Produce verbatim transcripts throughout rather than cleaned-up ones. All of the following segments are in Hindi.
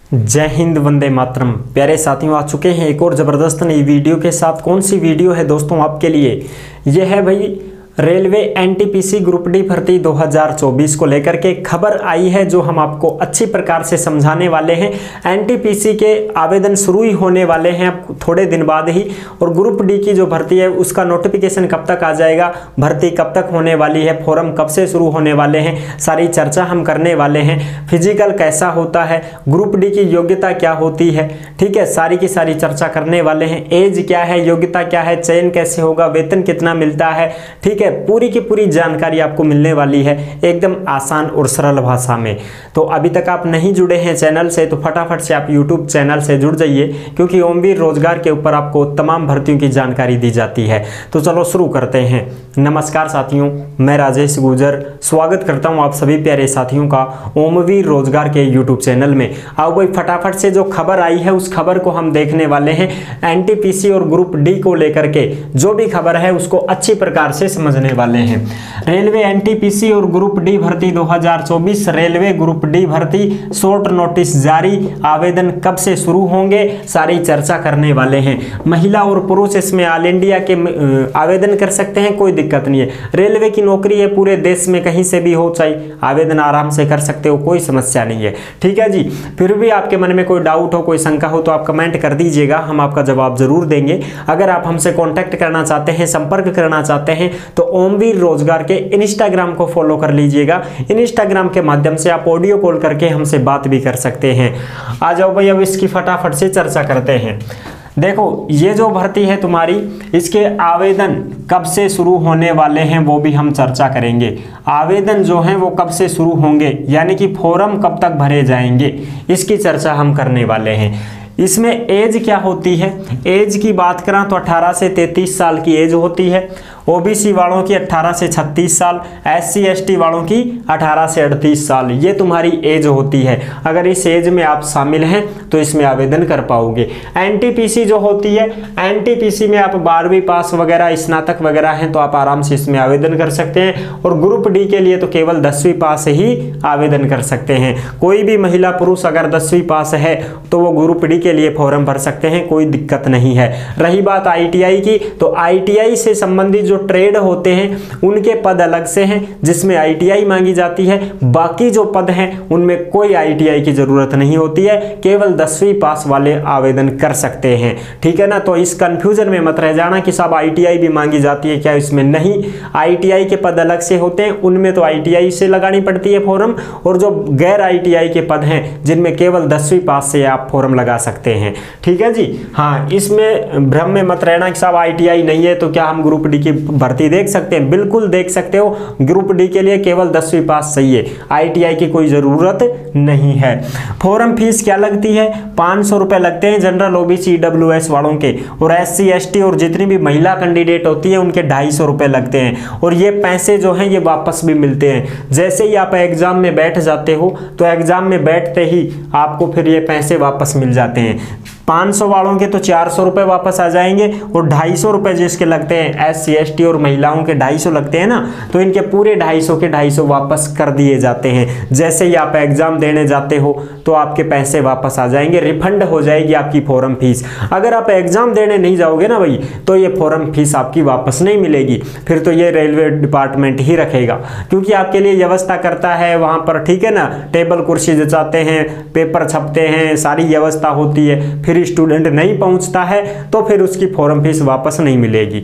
जय हिंद, वंदे मातरम। प्यारे साथियों, आ चुके हैं एक और ज़बरदस्त नई वीडियो के साथ। कौन सी वीडियो है दोस्तों आपके लिए? यह है भाई रेलवे एनटीपीसी ग्रुप डी भर्ती दो हज़ार चौबीस को लेकर के खबर आई है, जो हम आपको अच्छी प्रकार से समझाने वाले हैं। एनटीपीसी के आवेदन शुरू ही होने वाले हैं अब थोड़े दिन बाद ही, और ग्रुप डी की जो भर्ती है उसका नोटिफिकेशन कब तक आ जाएगा, भर्ती कब तक होने वाली है, फॉर्म कब से शुरू होने वाले हैं, सारी चर्चा हम करने वाले हैं। फिजिकल कैसा होता है, ग्रुप डी की योग्यता क्या होती है, ठीक है, सारी की सारी चर्चा करने वाले हैं। एज क्या है, योग्यता क्या है, चयन कैसे होगा, वेतन कितना मिलता है, ठीक है, पूरी की पूरी जानकारी आपको मिलने वाली है एकदम आसान और सरल भाषा में। तो अभी तक आप नहीं जुड़े हैं चैनल से तो फटाफट से आप यूट्यूब चैनल से जुड़ जाइए, क्योंकि ओमवीर रोजगार के ऊपर आपको तमाम भर्तियों की जानकारी दी जाती है। तो चलो शुरू करते हैं। नमस्कार साथियों, मैं राजेश गुजर स्वागत करता हूं आप सभी प्यारे साथियों का ओमवीर रोजगार के यूट्यूब चैनल में। आओ भाई फटाफट से जो खबर आई है उस खबर को हम देखने वाले हैं। एनटीपीसी और ग्रुप डी को लेकर के जो भी खबर है उसको अच्छी प्रकार से समझ वाले हैं। रेलवे एनटीपीसी और ग्रुप डी भर्ती दो हज़ार चौबीस, रेलवे ग्रुप डी भर्ती शॉर्ट नोटिस जारी, आवेदन कब से शुरू होंगे, सारी चर्चा करने वाले हैं। महिला और पुरुष इसमें ऑल इंडिया के आवेदन कर सकते हैं, कोई दिक्कत नहीं है। रेलवे की नौकरी है, पूरे देश में कहीं से भी हो चाहे आवेदन आराम से कर सकते हो, कोई समस्या नहीं है। ठीक है जी। फिर भी आपके मन में कोई डाउट हो, कोई शंका हो तो आप कमेंट कर दीजिएगा, हम आपका जवाब जरूर देंगे। अगर आप हमसे कॉन्टैक्ट करना चाहते हैं, संपर्क करना चाहते हैं तो ओमवीर रोजगार के इंस्टाग्राम को फॉलो कर लीजिएगा। इंस्टाग्राम के माध्यम से आप ऑडियो कॉल करके हमसे बात भी कर सकते हैं। आ जाओ भाई, अब इसकी फटाफट से चर्चा करते हैं। देखो, ये जो भर्ती है तुम्हारी, इसके आवेदन कब से शुरू होने वाले हैं वो भी हम चर्चा करेंगे। आवेदन जो हैं वो कब से शुरू होंगे, यानी कि फॉर्म कब तक भरे जाएंगे, इसकी चर्चा हम करने वाले हैं। इसमें एज क्या होती है, एज की बात करें तो अठारह से तैंतीस साल की एज होती है। ओबीसी वालों की अठारह से छत्तीस साल, एससी एसटी वालों की अठारह से अड़तीस साल, ये तुम्हारी एज होती है। अगर इस एज में आप शामिल हैं तो इसमें आवेदन कर पाओगे। एनटीपीसी जो होती है, एनटीपीसी में आप बारहवीं पास वगैरह, स्नातक वगैरह हैं तो आप आराम से इसमें आवेदन कर सकते हैं। और ग्रुप डी के लिए तो केवल दसवीं पास ही आवेदन कर सकते हैं। कोई भी महिला पुरुष अगर दसवीं पास है तो वो ग्रुप डी के लिए फॉर्म भर सकते हैं, कोई दिक्कत नहीं है। रही बात आईटीआई की, तो आईटीआई से संबंधित जो ट्रेड होते हैं उनके पद अलग से हैं, जिसमें आईटीआई मांगी जाती है। बाकी जो पद हैं उनमें कोई आईटीआई की जरूरत नहीं होती है, केवल दसवीं पास वाले आवेदन कर सकते हैं। ठीक है ना। तो इस कंफ्यूजन में मत रह जाना कि साहब आईटीआई भी मांगी जाती है क्या, इसमें नहीं। आईटीआई के पद अलग से होते हैं, उनमें तो आईटीआई से लगानी पड़ती है फॉर्म, और जो गैर आईटीआई के पद हैं जिनमें केवल दसवीं पास से आप फॉर्म लगा सकते हैं। ठीक है जी। हाँ, इसमें भ्रम में मत रहना कि साहब आईटीआई नहीं है तो क्या हम ग्रुप डी की भर्ती देख सकते हैं। बिल्कुल देख सकते हो। ग्रुप डी के लिए केवल दसवीं पास सही है, आईटीआई की कोई जरूरत नहीं है। फॉर्म फीस क्या लगती है? पाँच सौ रुपए लगते हैं जनरल, ओबीसी, ईडब्ल्यूएस वालों के, और एससी एसटी और जितनी भी महिला कैंडिडेट होती है उनके ढाई सौ रुपए लगते हैं। और ये पैसे जो हैं ये वापस भी मिलते हैं। जैसे ही आप एग्जाम में बैठ जाते हो तो एग्जाम में बैठते ही आपको फिर ये पैसे वापस मिल जाते हैं। पाँच सौ वालों के तो चार सौ रुपए वापस आ जाएंगे, और ढाई सौ रुपए जिसके लगते हैं, एस सी एस टी और महिलाओं के ढाई सौ लगते हैं ना, तो इनके पूरे ढाई सौ के ढाई सौ वापस कर दिए जाते हैं। जैसे ही आप एग्जाम देने जाते हो तो आपके पैसे वापस आ जाएंगे, रिफंड हो जाएगी आपकी फॉर्म फीस। अगर आप एग्जाम देने नहीं जाओगे ना भाई, तो ये फॉर्म फीस आपकी वापस नहीं मिलेगी, फिर तो ये रेलवे डिपार्टमेंट ही रखेगा, क्योंकि आपके लिए व्यवस्था करता है वहां पर। ठीक है ना। टेबल कुर्सी जचाते हैं, पेपर छपते हैं, सारी व्यवस्था होती है। फिर स्टूडेंट नहीं पहुंचता है तो फिर उसकी फॉर्म फीस वापस नहीं मिलेगी,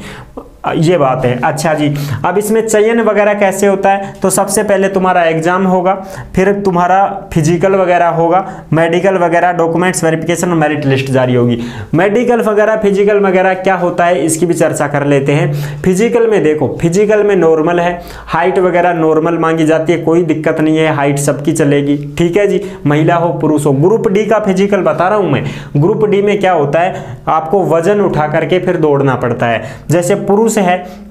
ये बात है। अच्छा जी, अब इसमें चयन वगैरह कैसे होता है? तो सबसे पहले तुम्हारा एग्जाम होगा, फिर तुम्हारा फिजिकल वगैरह होगा, मेडिकल वगैरह, डॉक्यूमेंट्स वेरिफिकेशन और मेरिट लिस्ट जारी होगी। मेडिकल वगैरह, फिजिकल वगैरह क्या होता है इसकी भी चर्चा कर लेते हैं। फिजिकल में देखो, फिजिकल में नॉर्मल है, हाइट वगैरह नॉर्मल मांगी जाती है, कोई दिक्कत नहीं है, हाइट सबकी चलेगी। ठीक है जी, महिला हो पुरुष हो। ग्रुप डी का फिजिकल बता रहा हूं मैं। ग्रुप डी में क्या होता है, आपको वजन उठा करके फिर दौड़ना पड़ता है। जैसे पुरुष है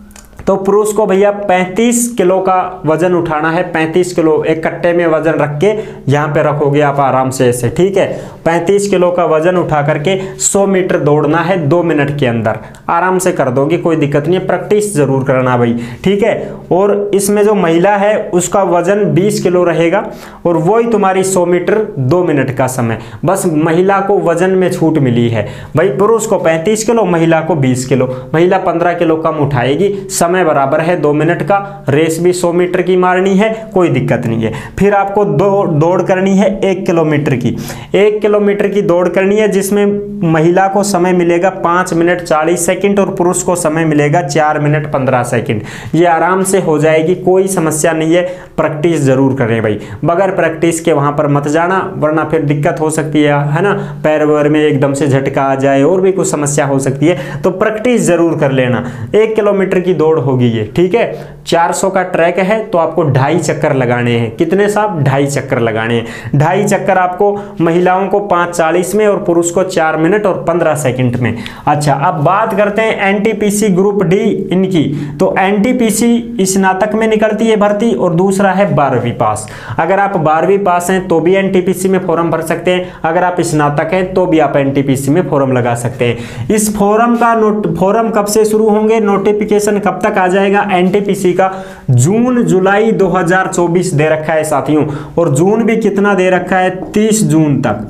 तो पुरुष को भैया पैंतीस किलो का वजन उठाना है। पैंतीस किलो एक कट्टे में वजन रख के यहाँ पे रखोगे आप आराम से ऐसे, ठीक है। पैंतीस किलो का वजन उठा करके सौ मीटर दौड़ना है दो मिनट के अंदर, आराम से कर दोगे, कोई दिक्कत नहीं है। प्रैक्टिस जरूर करना भाई, ठीक है। और इसमें जो महिला है उसका वजन बीस किलो रहेगा और वही तुम्हारी सौ मीटर दो मिनट का समय। बस महिला को वजन में छूट मिली है भाई, पुरुष को पैंतीस किलो, महिला को बीस किलो। महिला पंद्रह किलो कम उठाएगी, समय बराबर है दो मिनट का। रेस भी सौ मीटर की मारनी है, कोई दिक्कत नहीं है। फिर आपको दो दौड़ करनी है एक किलोमीटर की। एक किलोमीटर की दौड़ करनी है जिसमें महिला को समय मिलेगा पाँच मिनट चालीस सेकंड और पुरुष को समय मिलेगा चार मिनट पंद्रह सेकंड। ये आराम से हो जाएगी, कोई समस्या नहीं है। प्रैक्टिस जरूर करें भाई, बगैर प्रैक्टिस के वहां पर मत जाना, वरना फिर दिक्कत हो सकती है, है ना। पैर वैर में एकदम से झटका आ जाए और भी कुछ समस्या हो सकती है, तो प्रैक्टिस जरूर कर लेना। एक किलोमीटर की दौड़ होगी ये, ठीक है। चार सौ का ट्रैक है तो आपको ढाई चक्कर लगाने हैं। कितने साहब? ढाई चक्कर लगाने हैं। ढाई चक्कर आपको महिलाओं को पाँच चालीस में और पुरुष को चार मिनट और पंद्रह सेकंड में। अच्छा, अब बात करते हैं एनटीपीसी ग्रुप डी इनकी। तो एनटीपीसी स्नातक में निकलती है भर्ती और दूसरा है बारहवीं पास। अगर आप बारहवीं पास हैं तो भी एनटीपीसी में फॉर्म भर सकते हैं, अगर आप स्नातक हैं तो भी आप एनटीपीसी में फॉर्म लगा सकते हैं। इस फॉर्म का नोट फॉर्म कब से शुरू होंगे, नोटिफिकेशन कब तक आ जाएगा एनटीपीसी का? जून जुलाई दो हज़ार चौबीस दे रखा है साथियों, और जून भी कितना दे रखा है? तीस जून तक।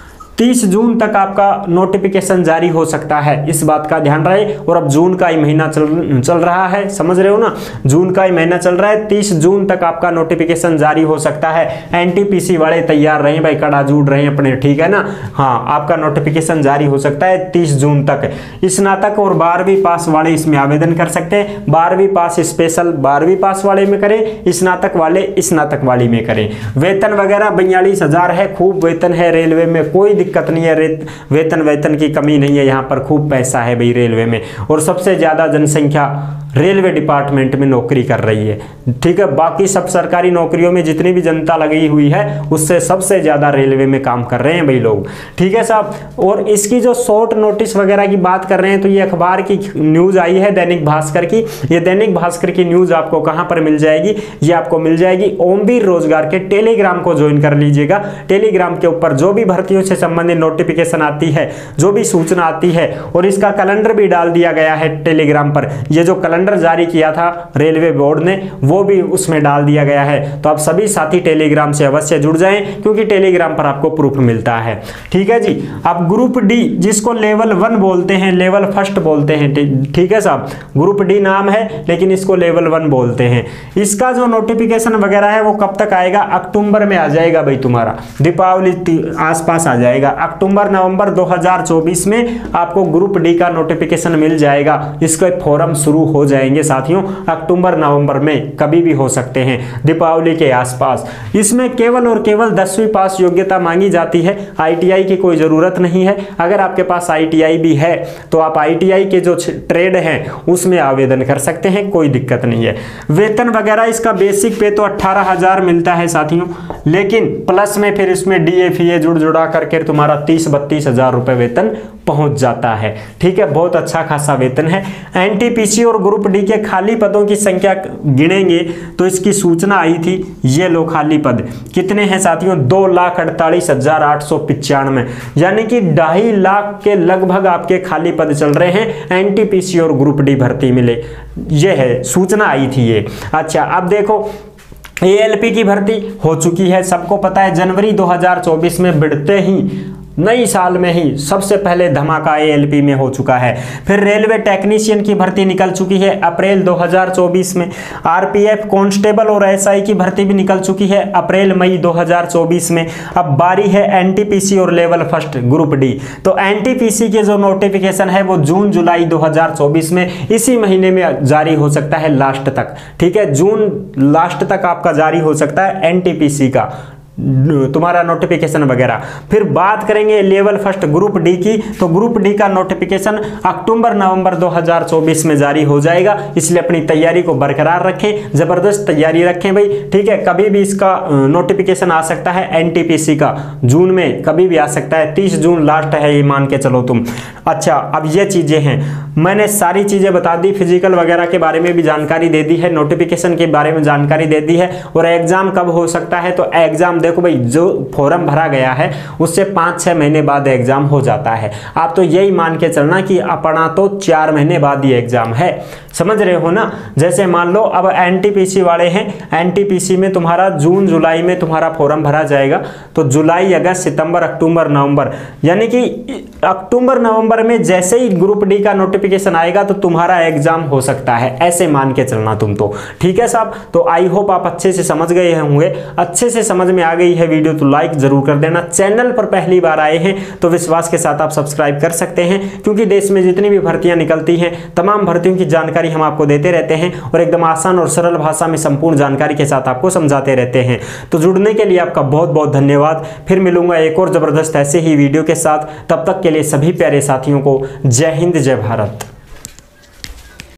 तीस जून तक आपका नोटिफिकेशन जारी हो सकता है, इस बात का ध्यान रहे। और अब जून का ही महीना चल चल रहा है, समझ रहे हो ना, जून का ही महीना चल रहा है। तीस जून तक आपका नोटिफिकेशन जारी हो सकता है। एनटीपीसी वाले तैयार रहे भाई, कड़ा जूड़ रहे हैं अपने, ठीक है ना। हाँ, आपका नोटिफिकेशन जारी हो सकता है तीस जून तक। स्नातक और बारहवीं पास वाले इसमें आवेदन कर सकते हैं। बारहवीं पास स्पेशल बारहवीं पास वाले में करें, स्नातक वाले स्नातक वाली में करें। वेतन वगैरह बयालीस हजार है, खूब वेतन है रेलवे में, कोई दिक्कत नहीं है। वेतन वेतन की कमी नहीं है, यहाँ पर खूब पैसा है भाई रेलवे में। और सबसे ज्यादा जनसंख्या रेलवे डिपार्टमेंट में नौकरी कर रही है, ठीक है। बाकी सब सरकारी नौकरियों में जितनी भी जनता लगी हुई है उससे सबसे ज्यादा रेलवे में काम कर रहे हैं भाई लोग, ठीक है साहब। और इसकी जो शॉर्ट नोटिस वगैरह की बात कर रहे हैं तो ये अखबार की न्यूज आई है दैनिक भास्कर की। ये दैनिक भास्कर की न्यूज आपको कहां पर मिल जाएगी? ये आपको मिल जाएगी ओमवीर रोजगार के टेलीग्राम को ज्वाइन कर लीजिएगा। टेलीग्राम के ऊपर जो भी भर्तियों से संबंधित नोटिफिकेशन आती है, जो भी सूचना आती है, और इसका कैलेंडर भी डाल दिया गया है टेलीग्राम पर। ये जो कैलेंडर जारी किया था रेलवे बोर्ड ने वो भी उसमें डाल दिया गया है। तो आप सभी साथी टेलीग्राम से अवश्य जुड़ जाएं, क्योंकि टेलीग्राम पर आपको प्रूफ मिलता है, ठीक है जी। अब ग्रुप डी, जिसको लेवल वन बोलते हैं, लेवल फर्स्ट बोलते हैं, ठीक है साहब। ग्रुप डी नाम है लेकिन इसको लेवल वन बोलते हैं। इसका जो नोटिफिकेशन वगैरह है वो कब तक आएगा? अक्टूबर में आ जाएगा भाई, तुम्हारा दीपावली आसपास आ जाएगा। अक्टूबर नवंबर दो हज़ार चौबीस में आपको ग्रुप डी का नोटिफिकेशन मिल जाएगा। इसके फॉर्म शुरू हो जाएंगे साथियों अक्टूबर नवंबर में, कभी भी हो सकते हैं, दीपावली के आसपास। इसमें केवल और केवल दसवीं पास योग्यता मांगी जाती है, आईटीआई की कोई जरूरत नहीं है। अगर आपके पास आईटीआई भी है तो आप आईटीआई के जो ट्रेड हैं उसमें आवेदन कर सकते हैं, कोई दिक्कत नहीं है। वेतन वगैरह इसका बेसिक पे तो अठारह हजार मिलता है साथियों, लेकिन प्लस में फिर इसमें डीए जुड़ जुड़ा करके तुम्हारा तीस बत्तीस हजार रुपए वेतन पहुंच जाता है, ठीक है। बहुत अच्छा खासा वेतन है। एनटीपीसी और ग्रुप डी के खाली पदों की संख्या गिनेंगे तो इसकी सूचना आई थी, ये लो खाली पद कितने हैं साथियों? दो लाख अड़तालीस हजार आठ सौ पिचानवे, यानी कि ढाई लाख के लगभग आपके खाली पद चल रहे हैं एनटीपीसी और ग्रुप डी भर्ती मिले, ये है सूचना आई थी ये। अच्छा, अब देखो एएलपी की भर्ती हो चुकी है, सबको पता है। जनवरी दो हज़ार चौबीस में बढ़ते ही नई साल में ही सबसे पहले धमाका एएलपी में हो चुका है। फिर रेलवे टेक्नीशियन की भर्ती निकल चुकी है अप्रैल दो हज़ार चौबीस में। आरपीएफ कांस्टेबल और एसआई की भर्ती भी निकल चुकी है अप्रैल मई दो हज़ार चौबीस में। अब बारी है एनटीपीसी और लेवल फर्स्ट ग्रुप डी। तो एनटीपीसी के जो नोटिफिकेशन है वो जून जुलाई दो हज़ार चौबीस में इसी महीने में जारी हो सकता है, लास्ट तक, ठीक है। जून लास्ट तक आपका जारी हो सकता है एनटीपीसी का तुम्हारा नोटिफिकेशन वगैरह। फिर बात करेंगे लेवल फर्स्ट ग्रुप डी की, तो ग्रुप डी का नोटिफिकेशन अक्टूबर नवंबर दो हज़ार चौबीस में जारी हो जाएगा, इसलिए अपनी तैयारी को बरकरार रखें, जबरदस्त तैयारी रखें भाई, ठीक है। कभी भी इसका नोटिफिकेशन आ सकता है, एनटीपीसी का जून में कभी भी आ सकता है, तीस जून लास्ट है ये मान के चलो तुम। अच्छा, अब ये चीजें हैं, मैंने सारी चीजें बता दी, फिजिकल वगैरह के बारे में भी जानकारी दे दी है, नोटिफिकेशन के बारे में जानकारी दे दी है, और एग्जाम कब हो सकता है। तो एग्जाम देखो भाई, जो फॉर्म भरा गया है उससे पाँच छः महीने बाद एग्जाम हो जाता है। आप तो यही मान के चलना कि अपना तो चार महीने बाद ही एग्जाम है, समझ रहे हो ना। जैसे मान लो अब एनटीपीसी वाले हैं, एनटीपीसी में तुम्हारा जून जुलाई में तुम्हारा फॉर्म भरा जाएगा, तो जुलाई अगस्त सितंबर अक्टूबर नवंबर, यानी कि अक्टूबर नवंबर में जैसे ही ग्रुप डी का नोटिफिकेशन आएगा तो तुम्हारा एग्जाम हो सकता है, ऐसे मान के चलना तुम तो, ठीक है साहब। तो आई होप आप अच्छे से समझ गए होंगे, अच्छे से समझ में आ गई है वीडियो तो लाइक जरूर कर देना। चैनल पर पहली बार आए हैं तो विश्वास के साथ आप सब्सक्राइब कर सकते हैं, क्योंकि देश में जितनी भी भर्तियां निकलती हैं तमाम भर्तियों की जानकारी हम आपको देते रहते हैं और एकदम आसान और सरल भाषा में संपूर्ण जानकारी के साथ आपको समझाते रहते हैं। तो जुड़ने के लिए आपका बहुत बहुत धन्यवाद। फिर मिलूंगा एक और जबरदस्त ऐसे ही वीडियो के साथ, तब तक के लिए सभी प्यारे साथियों को जय हिंद जय भारत।